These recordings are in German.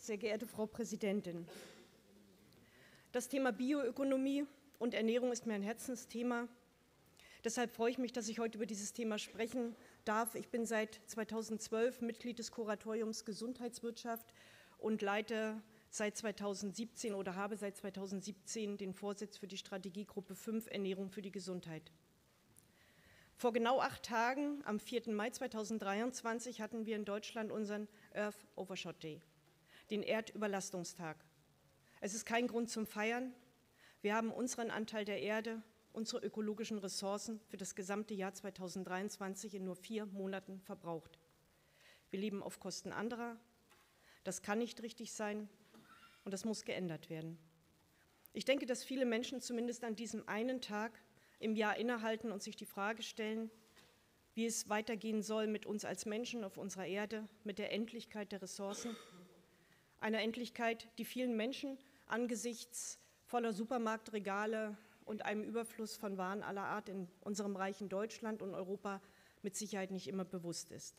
sehr geehrte Frau Präsidentin. Das Thema Bioökonomie und Ernährung ist mir ein Herzensthema. Deshalb freue ich mich, dass ich heute über dieses Thema sprechen darf. Ich bin seit 2012 Mitglied des Kuratoriums Gesundheitswirtschaft und leite seit 2017 oder habe seit 2017 den Vorsitz für die Strategiegruppe 5 Ernährung für die Gesundheit. Vor genau 8 Tagen, am 4. Mai 2023, hatten wir in Deutschland unseren Earth Overshot Day, den Erdüberlastungstag. Es ist kein Grund zum Feiern. Wir haben unseren Anteil der Erde, unsere ökologischen Ressourcen für das gesamte Jahr 2023 in nur 4 Monaten verbraucht. Wir leben auf Kosten anderer. Das kann nicht richtig sein und das muss geändert werden. Ich denke, dass viele Menschen zumindest an diesem einen Tag im Jahr innehalten und sich die Frage stellen, wie es weitergehen soll mit uns als Menschen auf unserer Erde, mit der Endlichkeit der Ressourcen. Einer Endlichkeit, die vielen Menschen angesichts voller Supermarktregale und einem Überfluss von Waren aller Art in unserem reichen Deutschland und Europa mit Sicherheit nicht immer bewusst ist.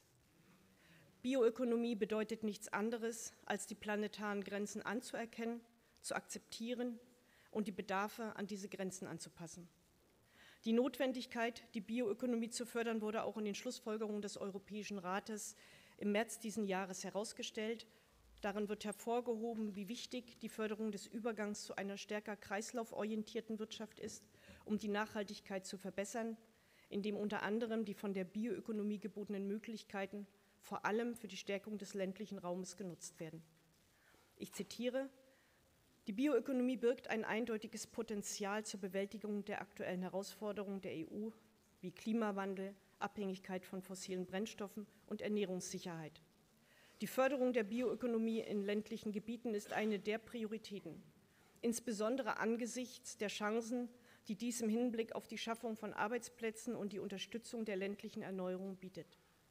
Bioökonomie bedeutet nichts anderes, als die planetaren Grenzen anzuerkennen, zu akzeptieren und die Bedarfe an diese Grenzen anzupassen. Die Notwendigkeit, die Bioökonomie zu fördern, wurde auch in den Schlussfolgerungen des Europäischen Rates im März diesen Jahres herausgestellt. Darin wird hervorgehoben, wie wichtig die Förderung des Übergangs zu einer stärker kreislauforientierten Wirtschaft ist, um die Nachhaltigkeit zu verbessern, indem unter anderem die von der Bioökonomie gebotenen Möglichkeiten vor allem für die Stärkung des ländlichen Raumes genutzt werden. Ich zitiere: Die Bioökonomie birgt ein eindeutiges Potenzial zur Bewältigung der aktuellen Herausforderungen der EU wie Klimawandel, Abhängigkeit von fossilen Brennstoffen und Ernährungssicherheit. Die Förderung der Bioökonomie in ländlichen Gebieten ist eine der Prioritäten, insbesondere angesichts der Chancen, die dies im Hinblick auf die Schaffung von Arbeitsplätzen und die Unterstützung der ländlichen Erneuerung bietet.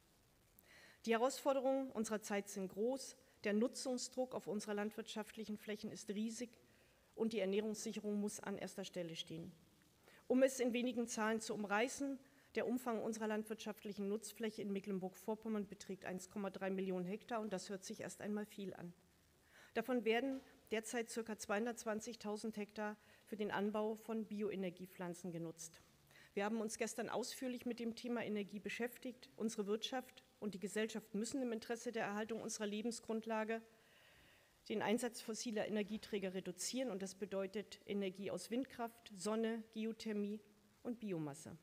Die Herausforderungen unserer Zeit sind groß, der Nutzungsdruck auf unserer landwirtschaftlichen Flächen ist riesig und die Ernährungssicherung muss an erster Stelle stehen. Um es in wenigen Zahlen zu umreißen: Der Umfang unserer landwirtschaftlichen Nutzfläche in Mecklenburg-Vorpommern beträgt 1,3 Millionen Hektar und das hört sich erst einmal viel an. Davon werden derzeit ca. 220.000 Hektar für den Anbau von Bioenergiepflanzen genutzt. Wir haben uns gestern ausführlich mit dem Thema Energie beschäftigt. Unsere Wirtschaft und die Gesellschaft müssen im Interesse der Erhaltung unserer Lebensgrundlage den Einsatz fossiler Energieträger reduzieren, und das bedeutet Energie aus Windkraft, Sonne, Geothermie und Biomasse.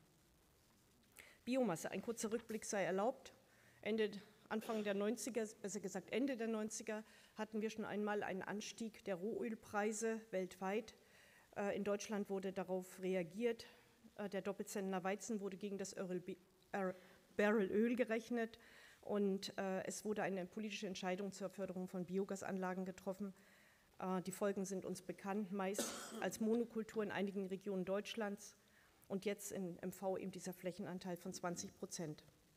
Biomasse, ein kurzer Rückblick sei erlaubt. Anfang der 90er, besser gesagt Ende der 90er, hatten wir schon einmal einen Anstieg der Rohölpreise weltweit. In Deutschland wurde darauf reagiert. Der Doppelzentner Weizen wurde gegen das Barrel Öl gerechnet und es wurde eine politische Entscheidung zur Förderung von Biogasanlagen getroffen. Die Folgen sind uns bekannt, meist als Monokultur in einigen Regionen Deutschlands und jetzt in MV eben dieser Flächenanteil von 20%.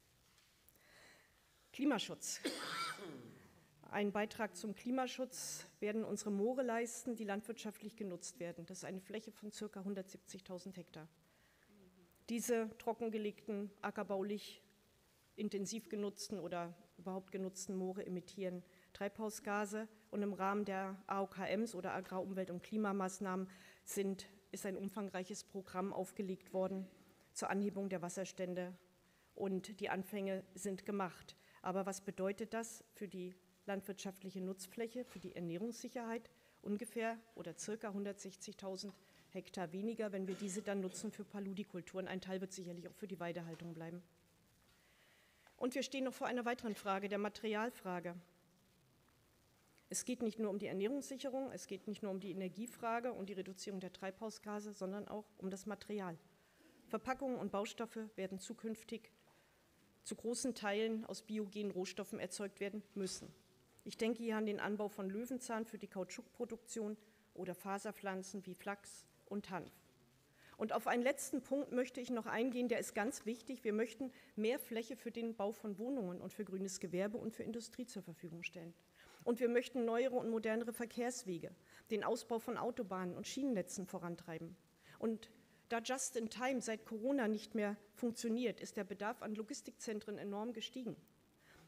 Klimaschutz. Ein Beitrag zum Klimaschutz werden unsere Moore leisten, die landwirtschaftlich genutzt werden. Das ist eine Fläche von ca. 170.000 Hektar. Diese trockengelegten, ackerbaulich intensiv genutzten oder überhaupt genutzten Moore emittieren Treibhausgase und im Rahmen der AOKMs oder Agrarumwelt- und Klimamaßnahmen ist ein umfangreiches Programm aufgelegt worden zur Anhebung der Wasserstände und die Anfänge sind gemacht. Aber was bedeutet das für die landwirtschaftliche Nutzfläche, für die Ernährungssicherheit? Ungefähr oder circa 160.000 Hektar weniger, wenn wir diese dann nutzen für Paludikulturen. Ein Teil wird sicherlich auch für die Weidehaltung bleiben. Und wir stehen noch vor einer weiteren Frage, der Materialfrage. Es geht nicht nur um die Ernährungssicherung, es geht nicht nur um die Energiefrage und die Reduzierung der Treibhausgase, sondern auch um das Material. Verpackungen und Baustoffe werden zukünftig zu großen Teilen aus biogenen Rohstoffen erzeugt werden müssen. Ich denke hier an den Anbau von Löwenzahn für die Kautschukproduktion oder Faserpflanzen wie Flachs und Hanf. Und auf einen letzten Punkt möchte ich noch eingehen, der ist ganz wichtig. Wir möchten mehr Fläche für den Bau von Wohnungen und für grünes Gewerbe und für Industrie zur Verfügung stellen. Und wir möchten neuere und modernere Verkehrswege, den Ausbau von Autobahnen und Schienennetzen vorantreiben. Und da Just in Time seit Corona nicht mehr funktioniert, ist der Bedarf an Logistikzentren enorm gestiegen.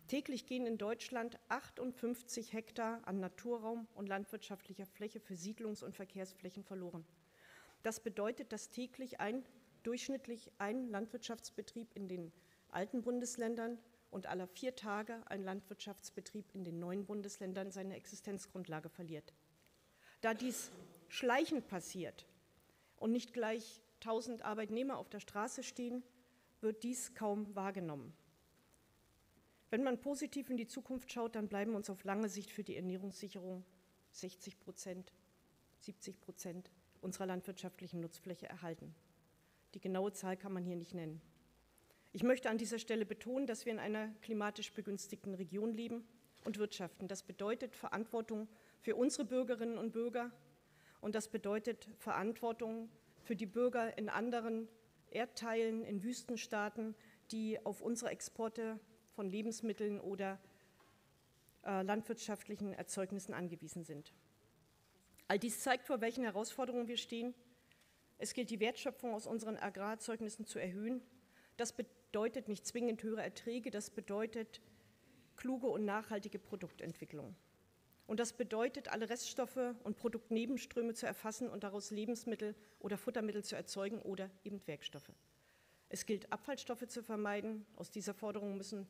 Täglich gehen in Deutschland 58 Hektar an Naturraum und landwirtschaftlicher Fläche für Siedlungs- und Verkehrsflächen verloren. Das bedeutet, dass täglich durchschnittlich ein Landwirtschaftsbetrieb in den alten Bundesländern und alle 4 Tage ein Landwirtschaftsbetrieb in den neuen Bundesländern seine Existenzgrundlage verliert. Da dies schleichend passiert und nicht gleich 1000 Arbeitnehmer auf der Straße stehen, wird dies kaum wahrgenommen. Wenn man positiv in die Zukunft schaut, dann bleiben uns auf lange Sicht für die Ernährungssicherung 60%, 70% unserer landwirtschaftlichen Nutzfläche erhalten. Die genaue Zahl kann man hier nicht nennen. Ich möchte an dieser Stelle betonen, dass wir in einer klimatisch begünstigten Region leben und wirtschaften. Das bedeutet Verantwortung für unsere Bürgerinnen und Bürger und das bedeutet Verantwortung für die Bürger in anderen Erdteilen, in Wüstenstaaten, die auf unsere Exporte von Lebensmitteln oder landwirtschaftlichen Erzeugnissen angewiesen sind. All dies zeigt, vor welchen Herausforderungen wir stehen. Es gilt, die Wertschöpfung aus unseren Agrarerzeugnissen zu erhöhen. Das bedeutet nicht zwingend höhere Erträge, das bedeutet kluge und nachhaltige Produktentwicklung. Und das bedeutet, alle Reststoffe und Produktnebenströme zu erfassen und daraus Lebensmittel oder Futtermittel zu erzeugen oder eben Werkstoffe. Es gilt, Abfallstoffe zu vermeiden. Aus dieser Forderung müssen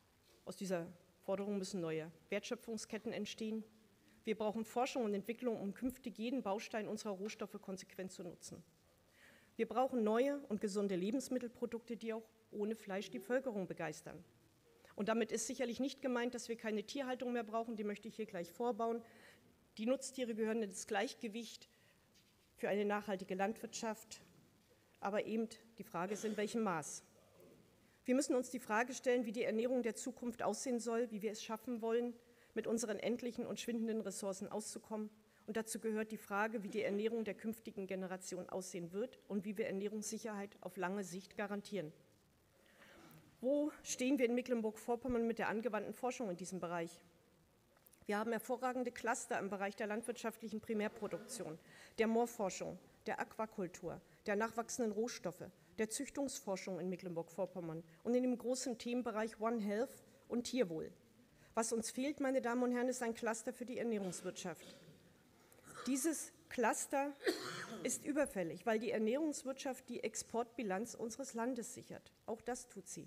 neue Wertschöpfungsketten entstehen. Wir brauchen Forschung und Entwicklung, um künftig jeden Baustein unserer Rohstoffe konsequent zu nutzen. Wir brauchen neue und gesunde Lebensmittelprodukte, die auch ohne Fleisch die Bevölkerung begeistern. Und damit ist sicherlich nicht gemeint, dass wir keine Tierhaltung mehr brauchen, die möchte ich hier gleich vorbauen. Die Nutztiere gehören ins Gleichgewicht für eine nachhaltige Landwirtschaft, aber eben die Frage ist, in welchem Maß. Wir müssen uns die Frage stellen, wie die Ernährung der Zukunft aussehen soll, wie wir es schaffen wollen, mit unseren endlichen und schwindenden Ressourcen auszukommen. Und dazu gehört die Frage, wie die Ernährung der künftigen Generation aussehen wird und wie wir Ernährungssicherheit auf lange Sicht garantieren. Wo stehen wir in Mecklenburg-Vorpommern mit der angewandten Forschung in diesem Bereich? Wir haben hervorragende Cluster im Bereich der landwirtschaftlichen Primärproduktion, der Moorforschung, der Aquakultur, der nachwachsenden Rohstoffe, der Züchtungsforschung in Mecklenburg-Vorpommern und in dem großen Themenbereich One Health und Tierwohl. Was uns fehlt, meine Damen und Herren, ist ein Cluster für die Ernährungswirtschaft. Dieses Cluster ist überfällig, weil die Ernährungswirtschaft die Exportbilanz unseres Landes sichert. Auch das tut sie.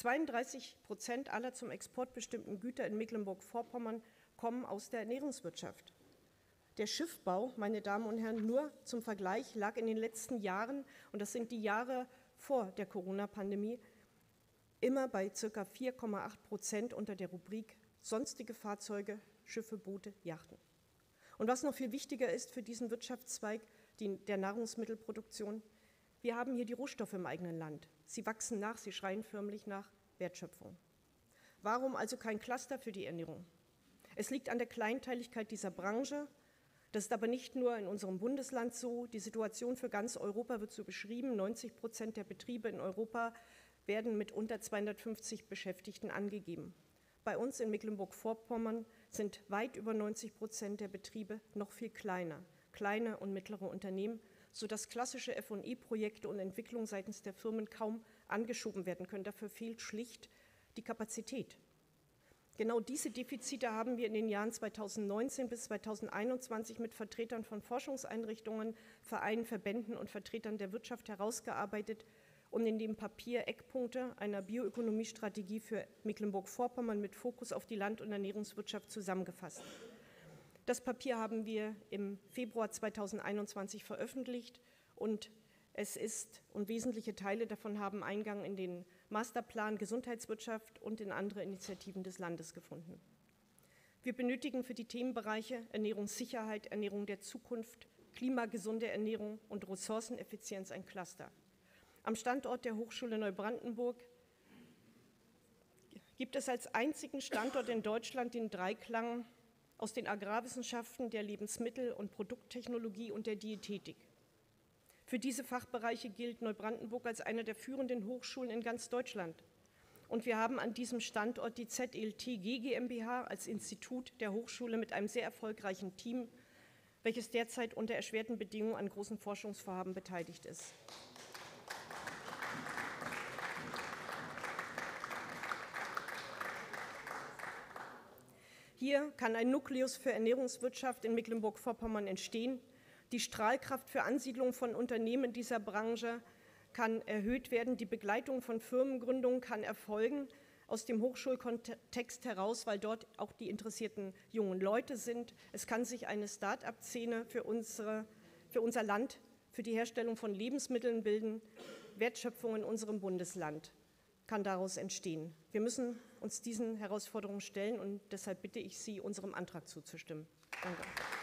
32% aller zum Export bestimmten Güter in Mecklenburg-Vorpommern kommen aus der Ernährungswirtschaft. Der Schiffbau, meine Damen und Herren, nur zum Vergleich, lag in den letzten Jahren, und das sind die Jahre vor der Corona-Pandemie, immer bei ca. 4,8% unter der Rubrik sonstige Fahrzeuge, Schiffe, Boote, Yachten. Und was noch viel wichtiger ist für diesen Wirtschaftszweig, der Nahrungsmittelproduktion, wir haben hier die Rohstoffe im eigenen Land. Sie wachsen nach, sie schreien förmlich nach Wertschöpfung. Warum also kein Cluster für die Ernährung? Es liegt an der Kleinteiligkeit dieser Branche. Das ist aber nicht nur in unserem Bundesland so. Die Situation für ganz Europa wird so beschrieben. 90% der Betriebe in Europa werden mit unter 250 Beschäftigten angegeben. Bei uns in Mecklenburg-Vorpommern sind weit über 90% der Betriebe noch viel kleiner, kleine und mittlere Unternehmen, sodass klassische F&E-Projekte und Entwicklung seitens der Firmen kaum angeschoben werden können. Dafür fehlt schlicht die Kapazität. Genau diese Defizite haben wir in den Jahren 2019 bis 2021 mit Vertretern von Forschungseinrichtungen, Vereinen, Verbänden und Vertretern der Wirtschaft herausgearbeitet und in dem Papier Eckpunkte einer Bioökonomiestrategie für Mecklenburg-Vorpommern mit Fokus auf die Land- und Ernährungswirtschaft zusammengefasst. Das Papier haben wir im Februar 2021 veröffentlicht und wesentliche Teile davon haben Eingang in den Masterplan Gesundheitswirtschaft und in andere Initiativen des Landes gefunden. Wir benötigen für die Themenbereiche Ernährungssicherheit, Ernährung der Zukunft, klimagesunde Ernährung und Ressourceneffizienz ein Cluster. Am Standort der Hochschule Neubrandenburg gibt es als einzigen Standort in Deutschland den Dreiklang aus den Agrarwissenschaften, der Lebensmittel- und Produkttechnologie und der Diätetik. Für diese Fachbereiche gilt Neubrandenburg als eine der führenden Hochschulen in ganz Deutschland. Und wir haben an diesem Standort die ZLTG GmbH als Institut der Hochschule mit einem sehr erfolgreichen Team, welches derzeit unter erschwerten Bedingungen an großen Forschungsvorhaben beteiligt ist. Hier kann ein Nukleus für Ernährungswirtschaft in Mecklenburg-Vorpommern entstehen. Die Strahlkraft für Ansiedlung von Unternehmen in dieser Branche kann erhöht werden. Die Begleitung von Firmengründungen kann erfolgen aus dem Hochschulkontext heraus, weil dort auch die interessierten jungen Leute sind. Es kann sich eine Start-up-Szene für unser Land, für die Herstellung von Lebensmitteln bilden. Wertschöpfung in unserem Bundesland kann daraus entstehen. Wir müssen uns diesen Herausforderungen stellen und deshalb bitte ich Sie, unserem Antrag zuzustimmen. Danke.